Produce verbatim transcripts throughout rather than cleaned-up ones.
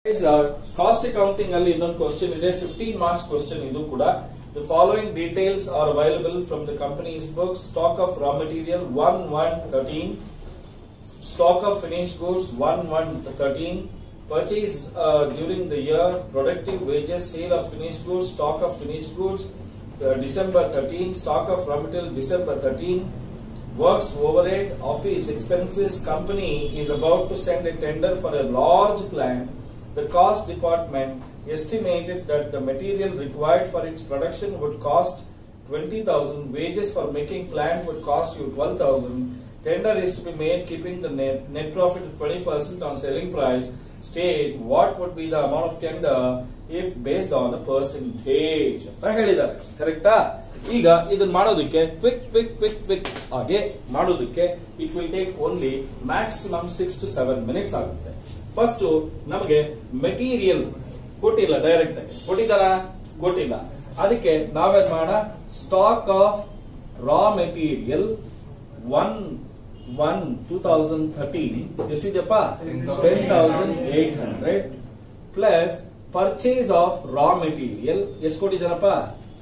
Cost accounting ಅಲ್ಲಿ ಇನ್ನೊಂದು question ಇದೆ, ಫಿಫ್ಟೀನ್ ಮಾರ್ಕ್ಸ್ ಕ್ವಶನ್ ಇದು ಕೂಡ. The following details are available from the company's books. Stock of raw material one one thirteen, stock of finished goods one one thirteen, purchase uh, during the year, productive wages, sale of finished goods, stock of finished goods uh, December thirteen, stock of raw material December thirteen, works overhead, office expenses. Company is about to send a tender for a large plant. The cost department estimated that the material required for its production would cost twenty thousand. Wages for making plant would cost you twelve thousand. Tender is to be made keeping the net, net profit at twenty percent on selling price. State what would be the amount of tender if based on the percentage. ಕರೆಕ್ಟಾ? ಈಗ ಇದನ್ನ ಮಾಡೋದಕ್ಕೆ quick quick quick quick ಹಾಗೆ ಮಾಡೋದಕ್ಕೆ it will take only maximum six to seven minutes ಆಗುತ್ತೆ. First ನಮಗೆ material ಕೊಟ್ಟಿಲ್ಲ, direct ಆಗಿ ಕೊಟ್ಟಿದಾರ ಕೊಟ್ಟಿಲ್ಲ. ಅದಕ್ಕೆ ನಾವೇನ್ ಮಾಡೋಣ, stock of raw material one one two thousand thirteen ಎಷ್ಟಿದೆಯಪ್ಪ, ten thousand eight hundred plus purchase of raw material ಎಷ್ಟು ಕೊಟ್ಟಿದ್ದಾರಪ್ಪ,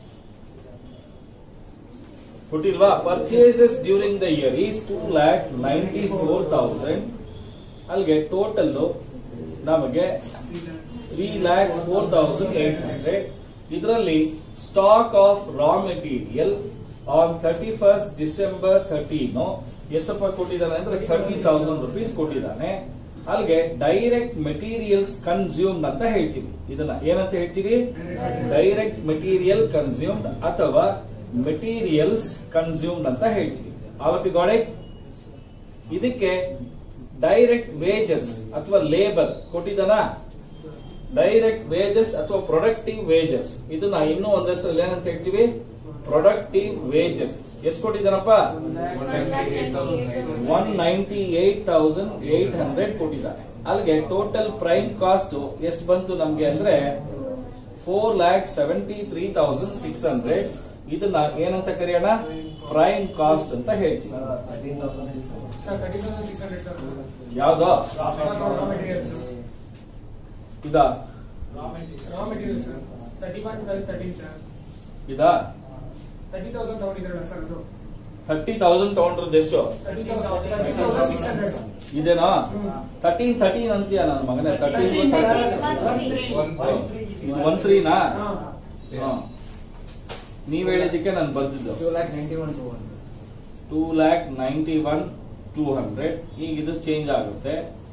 ಕೊಟ್ಟಿಲ್ವಾ? Purchases during the year is two lakh ninety four thousand. ಅಲ್ಲಿಗೆ ಟೋಟಲ್ ನಮಗೆ three lakh four thousand eight hundred. ಇದರಲ್ಲಿ stock of raw material on thirty first December thirteen ಎಷ್ಟಪ್ಪ ಕೊಟ್ಟಿದ್ದಾನೆ ಅಂದ್ರೆ thirty thousand rupees ಕೊಟ್ಟಿದ್ದಾನೆ. ಅಲ್ಲಿಗೆ ಡೈರೆಕ್ಟ್ ಮೆಟೀರಿಯಲ್ಸ್ ಕನ್ಸ್ಯೂಮ್ಡ್ ಅಂತ ಹೇಳ್ತೀವಿ. ಇದನ್ನ ಏನಂತ ಹೇಳ್ತೀವಿ? ಡೈರೆಕ್ಟ್ ಮೆಟೀರಿಯಲ್ ಕನ್ಸ್ಯೂಮ್ಡ್ ಅಥವಾ ಮೆಟೀರಿಯಲ್ಸ್ ಕನ್ಸ್ಯೂಮ್ಡ್ ಅಂತ ಹೇಳ್ತೀವಿ. All of you got it? ಇದಕ್ಕೆ ಡೈರೆಕ್ಟ್ ವೇಜಸ್ ಅಥವಾ ಲೇಬರ್ ಕೊಟ್ಟಿದ್ದಾನ, ಡೈರೆಕ್ಟ್ ವೇಜಸ್ ಅಥವಾ ಪ್ರೊಡಕ್ಟಿವ್ ವೇಜಸ್, ಇದನ್ನ ಇನ್ನೂ ಒಂದ್ ಹೆಸರಲ್ಲಿ ಏನಂತ ಹೇಳ್ತೀವಿ? Productive wages. ಎಷ್ಟು ಕೊಟ್ಟಿದ್ದಾನಪ್ಪ? One ninety eight thousand eight hundred ಕೊಟ್ಟಿದ್ದಾನೆ. ಅಲ್ಲಿಗೆ ಟೋಟಲ್ ಪ್ರೈಮ್ ಕಾಸ್ಟ್ ಎಷ್ಟು ಬಂತು ನಮ್ಗೆ ಅಂದ್ರೆ four lakh seventy three thousand six hundred. ಇದನ್ನ ಏನಂತ ಕರೆಯೋಣ? ಪ್ರೈಮ್ ಕಾಸ್ಟ್ ಅಂತ ಹೇಳ್ತೀವಿ. ಯಾವ್ದು ಇದಾ? ಇದಾ ತರ್ಟಿ ತೌಸಂಡ್ ತಗೊಂಡ್ರದ್ದು ಎಷ್ಟು? ಇದೇನಾ? ತರ್ಟೀನ್ ತರ್ಟೀನ್ ಅಂತೀಯ ನನ್ನ ಮಗನೇ? ತರ್ಟೀನ್ ಇದು ಒನ್ ತ್ರೀನಾ? ನೀವ್ ಹೇಳಿದಕ್ಕೆ ನಾನು ಬಂದಿದ್ದು two lakh ninety one two hundred. ಈಗ ಇದು ಚೇಂಜ್ ಆಗುತ್ತೆ.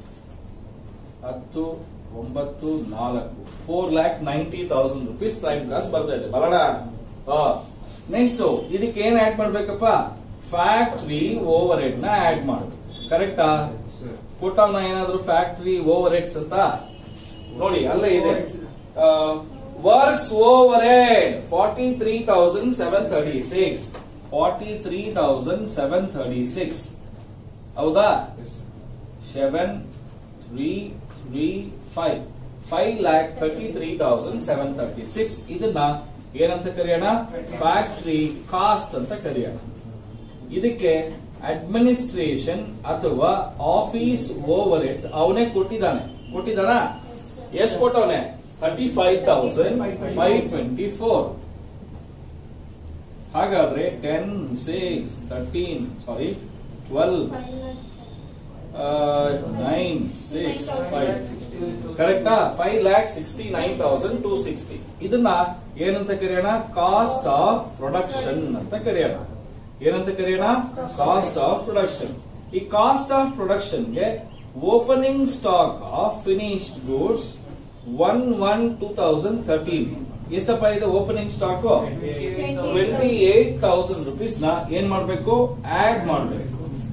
ಹತ್ತು ಒಂಬತ್ತು ನಾಲ್ಕು four lakh ninety thousand rupees prime cost ಬರ್ತಾ ಇದೆ ಬರೋಣ. ನೆಕ್ಸ್ಟ್ ಇದಕ್ಕೆ ಏನ್ ಆಡ್ ಮಾಡ್ಬೇಕಪ್ಪ? ಫ್ಯಾಕ್ಟರಿ ಓವರ್ ಹೆಡ್ ನ ಆಡ್ ಮಾಡ್ಬೇಕು. ಕರೆಕ್ಟಾ? ಕೊಟ್ಟವನ ಏನಾದ್ರು ಫ್ಯಾಕ್ಟರಿ ಓವರ್ ಹೆಡ್ಸ್ ಅಂತ ನೋಡಿ, ಅಲ್ಲೇ ಇದೆ. Works overhead forty three thousand seven thirty six forty three thousand seven thirty six ಹೌದಾ? Seven three three five five lakh thirty three thousand seven thirty six. ಇದನ್ನ ಏನಂತ ಕರೆಯೋಣ? ಫ್ಯಾಕ್ಟರಿ ಕಾಸ್ಟ್ ಅಂತ ಕರೆಯೋಣ. ಇದಕ್ಕೆ ಅಡ್ಮಿನಿಸ್ಟ್ರೇಷನ್ ಅಥವಾ ಆಫೀಸ್ ಓವರ್ ಹೆಡ್ಸ್ ಅವನೇ ಕೊಟ್ಟಿದ್ದಾನೆ. ಕೊಟ್ಟಿದ್ದಾನ? ಎಷ್ಟು ಕೊಟ್ಟವನೆ? Thirty five thousand five twenty four. ಹಾಗಾದ್ರೆ ten six thirteen sorry twelve nine six five ಕರೆಕ್ಟಾ? Five lakh sixty nine thousand two sixty. ಇದನ್ನ ಏನಂತ ಕರೆಯೋಣ? ಕಾಸ್ಟ್ ಆಫ್ ಪ್ರೊಡಕ್ಷನ್ ಅಂತ ಕರೆಯೋಣ. ಏನಂತ ಕರೆಯೋಣ? Cost of production. ಈ ಕಾಸ್ಟ್ ಆಫ್ ಪ್ರೊಡಕ್ಷನ್ಗೆ opening stock of finished goods one one two thousand thirteen ಎಷ್ಟಪ್ಪ ಇದೆ? Opening stock twenty eight thousand rupees ನ ಏನ್ ಮಾಡ್ಬೇಕು? ಆಡ್ ಮಾಡ್ಬೇಕು.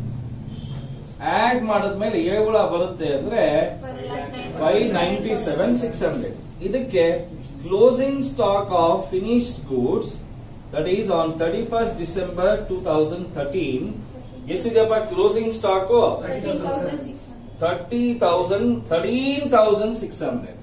ಆಡ್ ಮಾಡಿದ್ಮೇಲೆ ಏಳ ಬರುತ್ತೆ ಅಂದ್ರೆ five ninety seven six hundred. ಇದಕ್ಕೆ closing stock of finished goods that is on thirty first December two thousand thirteen ಎಷ್ಟಿದೆಯಪ್ಪ? Closing stock thirty thousand thirteen thousand six hundred.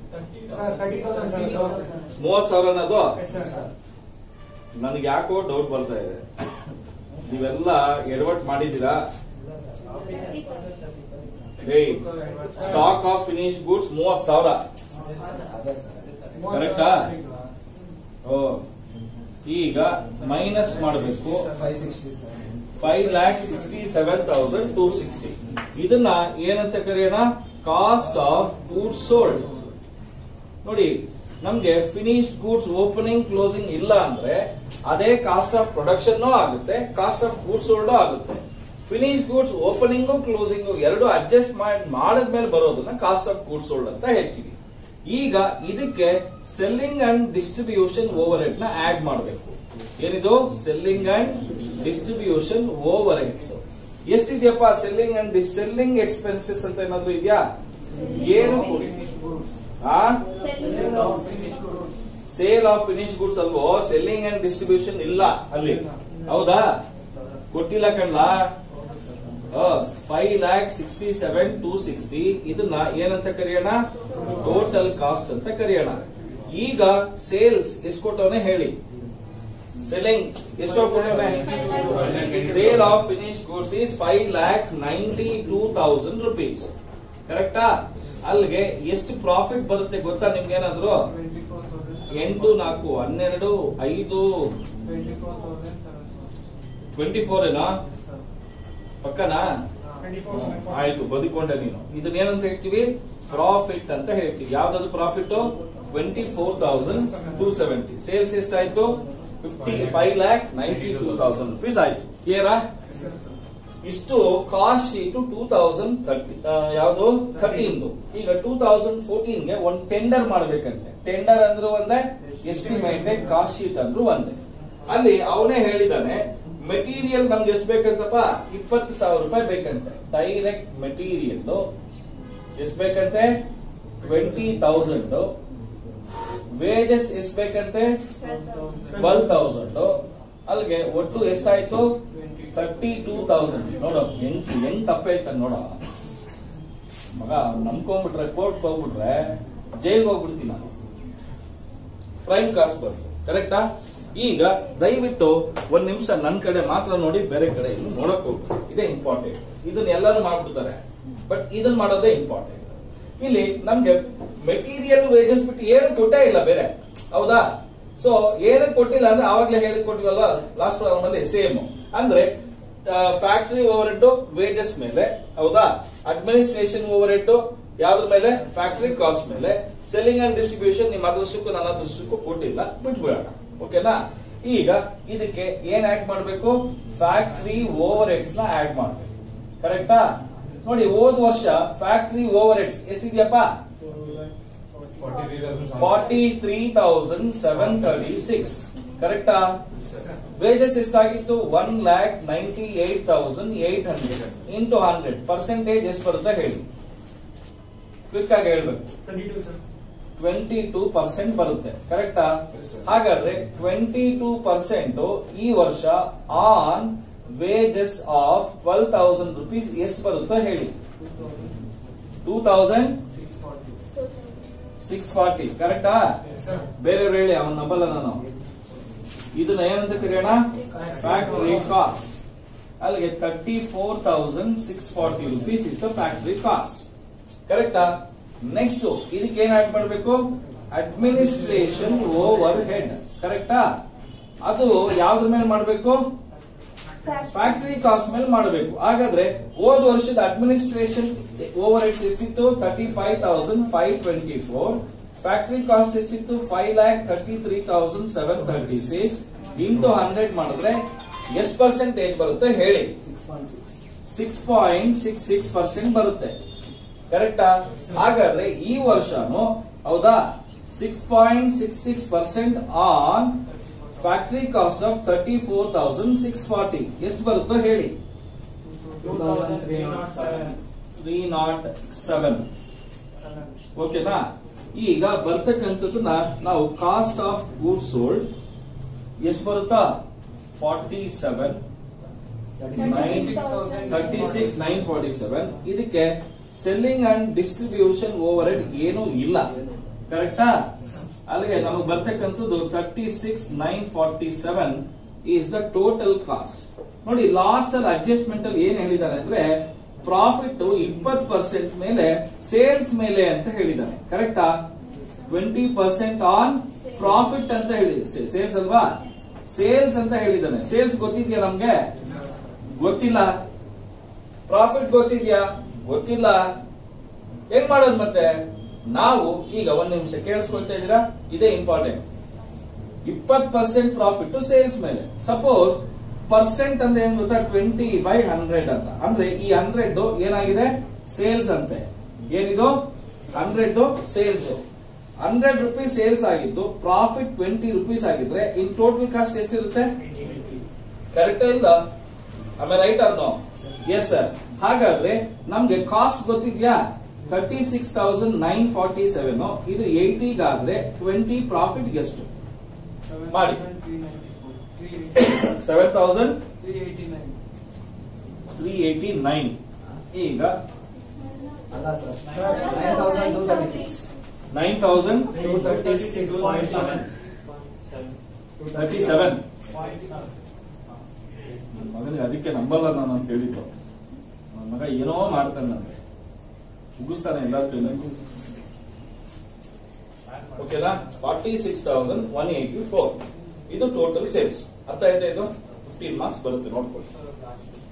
ಮೂವತ್ ಸಾವಿರ ಅನ್ನೋದು ನನಗೆ ಯಾಕೋ ಡೌಟ್ ಬರ್ತಾ ಇದೆ. ನೀವೆಲ್ಲ ಎಡವಟ್ ಮಾಡಿದ್ದೀರಾ? ಸ್ಟಾಕ್ ಆಫ್ ಫಿನಿಶ್ ಗೂಡ್ಸ್ ಮೂವತ್ ಸಾವಿರ ಕರೆಕ್ಟಾ? ಓ ಈಗ ಮೈನಸ್ ಮಾಡಬೇಕು five lakh sixty seven thousand two sixty. ಇದನ್ನ ಏನಂತ ಕರೆಯೋಣ? Cost of goods sold. ನೋಡಿ, ನಮ್ಗೆ ಫಿನಿಶ್ಡ್ ಗೂಡ್ಸ್ ಓಪನಿಂಗ್ ಕ್ಲೋಸಿಂಗ್ ಇಲ್ಲ ಅಂದ್ರೆ ಅದೇ ಕಾಸ್ಟ್ ಆಫ್ ಪ್ರೊಡಕ್ಷನ್ ಆಗುತ್ತೆ, ಕಾಸ್ಟ್ ಆಫ್ ಗೂಡ್ಸ್ ಸೋಲ್ಡ್ ಆಗುತ್ತೆ. ಫಿನಿಶ್ ಗೂಡ್ಸ್ ಓಪನಿಂಗು ಕ್ಲೋಸಿಂಗು ಎರಡು ಅಡ್ಜಸ್ಟ್ ಮಾಡಿ ಮಾಡಿದ್ಮೇಲೆ ಬರೋದನ್ನ ಕಾಸ್ಟ್ ಆಫ್ ಗೂಡ್ಸ್ ಸೋಲ್ಡ್ ಅಂತ ಹೇಳ್ತೀವಿ. ಈಗ ಇದಕ್ಕೆ selling and distribution overhead ನ ಆಡ್ ಮಾಡಬೇಕು. ಏನಿದು? Selling and distribution overheads. ಎಷ್ಟಿದೆಯಪ್ಪ ಸೆಲ್ಲಿಂಗ್ ಅಂಡ್ ಸೆಲ್ಲಿಂಗ್ ಎಕ್ಸ್ಪೆನ್ಸಸ್ ಅಂತ ಏನಾದ್ರು ಇದೆಯಾ? ಏನು? ಸೇಲ್ ಆಫ್ ಫಿನಿಶ್ ಗುಡ್ಸ್ ಅಲ್ವೋ, ಸೆಲ್ಲಿಂಗ್ ಅಂಡ್ ಡಿಸ್ಟ್ರಿಬ್ಯೂಷನ್ ಇಲ್ಲ ಅಲ್ಲಿ. ಹೌದಾ? ಕೊಟ್ಟಿಲ್ಲ ಕಣ್ಣ. Five lakh sixty seven two sixty ಇದನ್ನ ಏನಂತ ಕರೆಯೋಣ? ಟೋಟಲ್ ಕಾಸ್ಟ್ ಅಂತ ಕರೆಯೋಣ. ಈಗ ಸೇಲ್ಸ್ ಎಷ್ಟು ಕೊಟ್ಟವನೇ ಹೇಳಿ? ಸೆಲ್ಲಿಂಗ್ ಎಷ್ಟು ಕೊಟ್ಟವನೇ? Sale of finish goods is five lakh ninety two thousand rupees. ಕರೆಕ್ಟಾ? ಅಲ್ಲಿಗೆ ಎಷ್ಟು ಪ್ರಾಫಿಟ್ ಬರುತ್ತೆ ಗೊತ್ತಾ ನಿಮ್ಗೇನಾದ್ರು? ಎಂಟು ನಾಲ್ಕು ಹನ್ನೆರಡು ಐದು ಟ್ವೆಂಟಿ ಫೋರ್ ಏನಾ? ಪಕ್ಕನಾ? ಆಯ್ತು, ಬದುಕೊಂಡೆ ನೀನು. ಇದನ್ನೇನಂತ ಹೇಳ್ತೀವಿ? ಪ್ರಾಫಿಟ್ ಅಂತ ಹೇಳ್ತೀವಿ. ಯಾವ್ದಾದ್ರು profit? Twenty four thousand two seventy. Sales ಎಷ್ಟಾಯ್ತು? Fifty five lakh ninety two thousand rupees ಆಯ್ತು. ಕ್ಲಿಯರಾ? ಇಷ್ಟು cost sheet two thousand thirty ಯಾವ್ದು ಥರ್ಟೀನ್. ಈಗ ಟೂ ತೌಸಂಡ್ ಫೋರ್ಟೀನ್ ಗೆ ಒಂದು ಟೆಂಡರ್ ಮಾಡ್ಬೇಕಂತೆ. ಟೆಂಡರ್ ಅಂದ್ರೂ ಒಂದೇ, ಎಸ್ಟಿಮೇಟೆಡ್ ಕಾಸ್ಟ್ ಶೀಟ್ ಅಂದ್ರೂ ಒಂದೇ. ಅಲ್ಲಿ ಅವನೇ ಹೇಳಿದಾನೆ ಮೆಟೀರಿಯಲ್ ನಮ್ಗೆ ಎಷ್ಟು ಬೇಕಂತಪ್ಪ? ಇಪ್ಪತ್ತು ಸಾವಿರ ರೂಪಾಯಿ ಬೇಕಂತೆ. ಡೈರೆಕ್ಟ್ ಮೆಟೀರಿಯಲ್ ಎಷ್ಟು ಬೇಕಂತೆ? Twenty thousand. ವೇಜಸ್ ಎಷ್ಟು ಬೇಕಂತೆ? Twelve thousand. ಅಲ್ಲಿಗೆ ಒಟ್ಟು ಎಷ್ಟಾಯ್ತು? Thirty two thousand. ನೋಡೋ ಹೆಂಗ್ ಹೆಂಗ್ ತಪ್ಪೈತ ನೋಡ ಮಗ. ನಂಬ್ಕೊಂಡ್ಬಿಟ್ರೆ ಕೋರ್ಟ್ ಹೋಗ್ಬಿಟ್ರೆ ಜೈಲ್ಗೆ ಹೋಗ್ಬಿಡ್ತೀನಿ ನಾನು. ಪ್ರೈಮ್ ಕಾಸ್ಟ್ ಬಂತು. ಕರೆಕ್ಟಾ? ಈಗ ದಯವಿಟ್ಟು ಒಂದ್ ನಿಮಿಷ ನನ್ ಕಡೆ ಮಾತ್ರ ನೋಡಿ, ಬೇರೆ ಕಡೆ ನೋಡಕ್ ಹೋಗ್ಬೇಕು. ಇದೇ ಇಂಪಾರ್ಟೆಂಟ್. ಇದನ್ನ ಎಲ್ಲರೂ ಮಾಡ್ಬಿಡ್ತಾರೆ, ಬಟ್ ಇದನ್ನ ಮಾಡೋದೇ ಇಂಪಾರ್ಟೆಂಟ್. ಇಲ್ಲಿ ನಮ್ಗೆ ಮೆಟೀರಿಯಲ್ ವೇಜಸ್ ಬಿಟ್ಟು ಏನು ಕೊಟ್ಟೇ ಇಲ್ಲ ಬೇರೆ. ಹೌದಾ? ಸೊ ಏನಕ್ಕೆ ಕೊಟ್ಟಿಲ್ಲ ಅಂದ್ರೆ ಆವಾಗ್ಲೇ ಹೇಳಿ ಕೊಟ್ಟಿವಲ್ಲ ಲಾಸ್ಟ್ ಪ್ರಾಬ್ಲಮ್ ಅಲ್ಲಿ ಸೇಮ್. ಅಂದ್ರೆ ಫ್ಯಾಕ್ಟರಿ ಓವರ್ ಹೆಡ್ ವೇಜಸ್ ಮೇಲೆ, ಹೌದಾ? ಅಡ್ಮಿನಿಸ್ಟ್ರೇಷನ್ ಓವರ್ ಹೆಡ್ ಯಾವ್ದ್ರ ಮೇಲೆ? ಫ್ಯಾಕ್ಟರಿ ಕಾಸ್ಟ್ ಮೇಲೆ. ಸೆಲ್ಲಿಂಗ್ ಅಂಡ್ ಡಿಸ್ಟ್ರಿಬ್ಯೂಷನ್ ನಿಮ್ಮ ಅದೃಷ್ಟಕ್ಕೂ ನನ್ನ ಅದೃಷ್ಟಕ್ಕೂ ಕೊಟ್ಟಿಲ್ಲ, ಬಿಟ್ಬಿಡೋಣ. ಓಕೆನಾ? ಈಗ ಇದಕ್ಕೆ ಏನ್ ಆಡ್ ಮಾಡಬೇಕು? ಫ್ಯಾಕ್ಟರಿ ಓವರ್ ಹೆಡ್ಸ್ ನ ಆಡ್ ಮಾಡಬೇಕು. ಕರೆಕ್ಟಾ? ನೋಡಿ, ಹೋದ ವರ್ಷ ಫ್ಯಾಕ್ಟರಿ ಓವರ್ ಹೆಡ್ಸ್ ಎಷ್ಟಿದೆಯಪ್ಪ? Forty three thousand seven thirty six. ಕರೆಕ್ಟಾ? ವೇಜಸ್ ಎಷ್ಟಾಗಿತ್ತು? One lakh ninety eight thousand eight hundred into hundred. Percentage ಎಷ್ಟು ಬರುತ್ತೆ ಹೇಳಿ? ಕ್ವಿಕ್ ಆಗಿ ಹೇಳ್ಬೇಕು. ಟ್ವೆಂಟಿ ಟೂ ಪರ್ಸೆಂಟ್ ಬರುತ್ತೆ. ಕರೆಕ್ಟಾ? ಹಾಗಾದ್ರೆ ಟ್ವೆಂಟಿ ಟೂ ಪರ್ಸೆಂಟ್ ಈ ವರ್ಷ on wages of twelve thousand rupees ಎಷ್ಟು ಬರುತ್ತೋ ಹೇಳಿ? Two thousand six forty. ಕರೆಕ್ಟಾ? ಬೇರೆಯವ್ರು ಹೇಳಿ, ಅವನ್ ನಂಬಲ್ಲ ನಾನು. ಇದನ್ನ ಏನಂತ ಕರೆಯೋಣ? Factory cost. ಅಲ್ಲಿಗೆ thirty four thousand six forty rupees is the factory cost. ಕರೆಕ್ಟಾ? ನೆಕ್ಸ್ಟ್ ಇದಕ್ಕೆ ಏನ್ ಆಡ್ ಮಾಡಬೇಕು? Administration overhead. ಕರೆಕ್ಟಾ? ಅದು ಯಾವ್ದ್ರ ಮೇಲೆ ಮಾಡಬೇಕು? ಫ್ಯಾಕ್ಟರಿ ಕಾಸ್ಟ್ ಮೇಲೆ ಮಾಡಬೇಕು. ಹಾಗಾದ್ರೆ ಹೋದ ವರ್ಷದ ಅಡ್ಮಿನಿಸ್ಟ್ರೇಷನ್ ಓವರ್ ಹೆಡ್ಸ್ ಎಷ್ಟಿತ್ತು? Thirty five thousand five twenty four. Factory cost ಎಷ್ಟಿತ್ತು? Five lakh thirty three thousand seven thirty six. Into hundred ಮಾಡಿದ್ರೆ ಎಷ್ಟು ಪರ್ಸೆಂಟೇಜ್ ಬರುತ್ತೆ ಹೇಳಿ? Six point six six percent ಬರುತ್ತೆ. ಕರೆಕ್ಟಾ? ಹಾಗಾದ್ರೆ ಈ ವರ್ಷನು, ಹೌದಾ, six point six six percent on factory cost of thirty four thousand six forty ಎಷ್ಟು ಬರುತ್ತೋ ಹೇಳಿ? Three nought seven. ಓಕೆನಾ? ಈಗ ಬರ್ತಕ್ಕಂಥದ್ದನ್ನ ನಾವು ಕಾಸ್ಟ್ ಆಫ್ ಗೂಡ್ಸ್ ಸೋಲ್ಡ್ ಎಷ್ಟು ಬರುತ್ತಾ? Forty seven thirty six nine forty seven. ಇದಕ್ಕೆ selling and distribution overhead ಏನೂ ಇಲ್ಲ. ಕರೆಕ್ಟಾ? ಅಲ್ಲಿಗೆ ನಮಗೆ ಬರ್ತಕ್ಕಂಥದ್ದು thirty six nine forty seven is the total cost. ನೋಡಿ, ಲಾಸ್ಟ್ ಅಲ್ಲಿ ಅಡ್ಜಸ್ಟ್ಮೆಂಟ್ ಅಲ್ಲಿ ಏನ್ ಹೇಳಿದಾನೆ ಅಂದ್ರೆ ಪ್ರಾಫಿಟ್ ಇಪ್ಪತ್ತು ಪರ್ಸೆಂಟ್ ಮೇಲೆ ಸೇಲ್ಸ್ ಮೇಲೆ ಅಂತ ಹೇಳಿದಾನೆ. ಕರೆಕ್ಟಾ? ಟ್ವೆಂಟಿ ಪರ್ಸೆಂಟ್ ಆನ್ ಪ್ರಾಫಿಟ್ ಅಂತ ಹೇಳಿ ಸೇಲ್ಸ್ ಅಲ್ವಾ, ಸೇಲ್ಸ್ ಅಂತ ಹೇಳಿದ್ದಾನೆ. ಸೇಲ್ಸ್ ಗೊತ್ತಿದ್ಯಾ ನಮ್ಗೆ? ಗೊತ್ತಿಲ್ಲ. ಪ್ರಾಫಿಟ್ ಗೊತ್ತಿದ್ಯಾ? ಗೊತ್ತಿಲ್ಲ. ಹೆಂಗ್ ಮಾಡೋದು ಮತ್ತೆ? ನಾವು ಈಗ ಒಂದ್ ನಿಮಿಷ ಕೇಳಿಸ್ಕೊಳ್ತಾ ಇದ್ದೀರಾ, ಇದೇ ಇಂಪಾರ್ಟೆಂಟ್. ಇಪ್ಪತ್ತು ಪರ್ಸೆಂಟ್ ಪ್ರಾಫಿಟ್ ಸೇಲ್ಸ್ ಮೇಲೆ. ಸಪೋಸ್ ಪರ್ಸೆಂಟ್ ಅಂದ್ರೆ ಏನ್ ಗೊತ್ತಾ, ಟ್ವೆಂಟಿ ಬೈ ಹಂಡ್ರೆಡ್ ಅಂತ. ಅಂದ್ರೆ ಈ ಹಂಡ್ರೆಡ್ ಏನಾಗಿದೆ? ಸೇಲ್ಸ್ ಅಂತೆ. ಏನಿದು? Hundred sales. Hundred rupees sales ಆಗಿದ್ದು ಪ್ರಾಫಿಟ್ ಟ್ವೆಂಟಿ ರುಪೀಸ್ ಆಗಿದ್ರೆ ಇನ್ ಟೋಟಲ್ ಕಾಸ್ಟ್ ಎಷ್ಟಿರುತ್ತೆ? ಕರೆಕ್ಟ್ ಇಲ್ಲ? ಆಮೇಲೆ right or no? Yes sir. ಹಾಗಾದ್ರೆ ನಮ್ಗೆ ಕಾಸ್ಟ್ ಗೊತ್ತಿದ್ಯಾ? Thirty six thousand nine forty seven. ಇದು ಏಟಿಗಾದ್ರೆ ಟ್ವೆಂಟಿ ಪ್ರಾಫಿಟ್ ಎಷ್ಟು ಮಾಡಿ? Seven thousand three eighty nine. ಈಗ ಅಲ್ಲ sir, nine thousand two thirty six. Nine thousand two thirty six point seven. Thirty seven. ಮಗನಿಗೆ ಅದಕ್ಕೆ ನಂಬಲ್ಲ ನಾನು ಅಂತ ಹೇಳಿದ್ದು. ನನ್ನ ಮಗ ಏನೋ ಮಾಡ್ತಾನೆ, ನನಗೆ ಮುಗಿಸ್ತಾನೆ ಎಲ್ಲರ ಕೈಲಿ. ಓಕೆನಾ? Forty six thousand one eighty four ಇದು ಟೋಟಲ್ ಸೇಲ್ಸ್. ಅರ್ಥ ಆಯ್ತಾ? ಇದು ಫಿಫ್ಟೀನ್ ಮಾರ್ಕ್ಸ್ ಬರುತ್ತೆ, ನೋಡ್ಕೊಳ್ಳಿ.